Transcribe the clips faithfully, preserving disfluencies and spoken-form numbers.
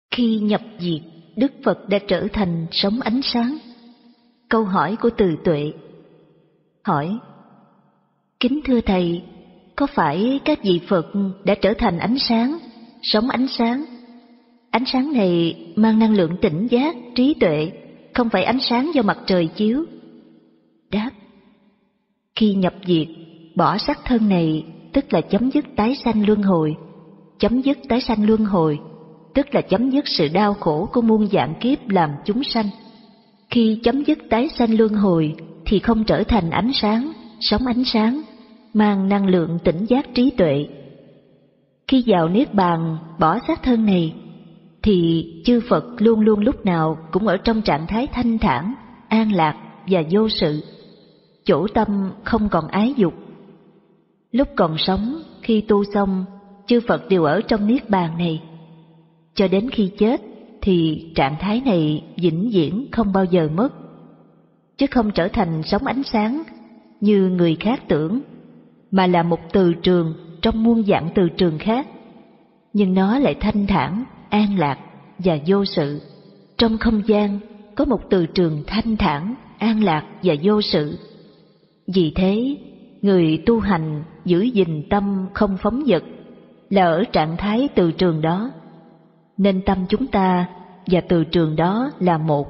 Khi nhập diệt, Đức Phật đã trở thành sống ánh sáng. Câu hỏi của Từ Tuệ. Hỏi: Kính thưa Thầy, có phải các vị Phật đã trở thành ánh sáng, sống ánh sáng? Ánh sáng này mang năng lượng tỉnh giác, trí tuệ, không phải ánh sáng do mặt trời chiếu. Đáp: Khi nhập diệt, bỏ xác thân này, tức là chấm dứt tái sanh luân hồi. Chấm dứt tái sanh luân hồi, tức là chấm dứt sự đau khổ của muôn vạn kiếp làm chúng sanh. Khi chấm dứt tái sanh luân hồi thì không trở thành ánh sáng, sống ánh sáng, mang năng lượng tỉnh giác trí tuệ. Khi vào Niết Bàn bỏ xác thân này thì chư Phật luôn luôn lúc nào cũng ở trong trạng thái thanh thản, an lạc và vô sự. Chỗ tâm không còn ái dục. Lúc còn sống, khi tu xong, chư Phật đều ở trong Niết Bàn này. Cho đến khi chết thì trạng thái này vĩnh viễn không bao giờ mất, chứ không trở thành sống ánh sáng như người khác tưởng, mà là một từ trường trong muôn vạn từ trường khác. Nhưng nó lại thanh thản, an lạc và vô sự. Trong không gian có một từ trường thanh thản, an lạc và vô sự. Vì thế, người tu hành giữ gìn tâm không phóng dật là ở trạng thái từ trường đó. Nên tâm chúng ta và từ trường đó là một.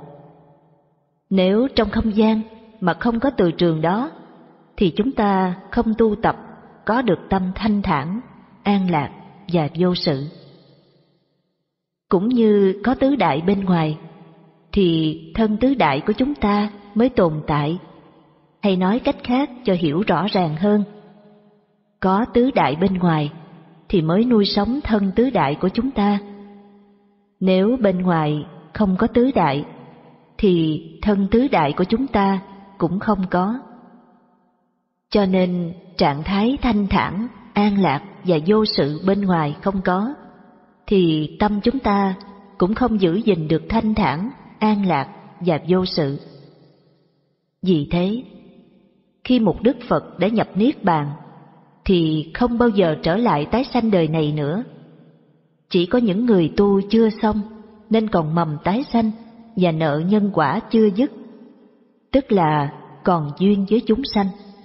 Nếu trong không gian mà không có từ trường đó thì chúng ta không tu tập có được tâm thanh thản, an lạc và vô sự. Cũng như có tứ đại bên ngoài thì thân tứ đại của chúng ta mới tồn tại. Hay nói cách khác cho hiểu rõ ràng hơn, có tứ đại bên ngoài thì mới nuôi sống thân tứ đại của chúng ta. Nếu bên ngoài không có tứ đại thì thân tứ đại của chúng ta cũng không có. Cho nên trạng thái thanh thản, an lạc và vô sự bên ngoài không có thì tâm chúng ta cũng không giữ gìn được thanh thản, an lạc và vô sự. Vì thế, khi một Đức Phật đã nhập Niết Bàn thì không bao giờ trở lại tái sanh đời này nữa. Chỉ có những người tu chưa xong nên còn mầm tái sanh và nợ nhân quả chưa dứt, tức là còn duyên với chúng sanh.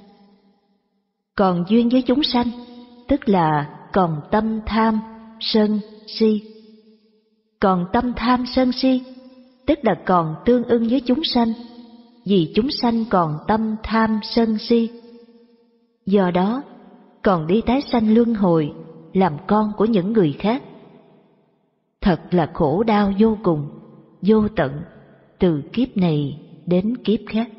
Còn duyên với chúng sanh, tức là còn tâm tham, sân, si. Còn tâm tham, sân, si, tức là còn tương ưng với chúng sanh, vì chúng sanh còn tâm tham, sân, si. Do đó, còn đi tái sanh luân hồi, làm con của những người khác. Thật là khổ đau vô cùng, vô tận, từ kiếp này đến kiếp khác.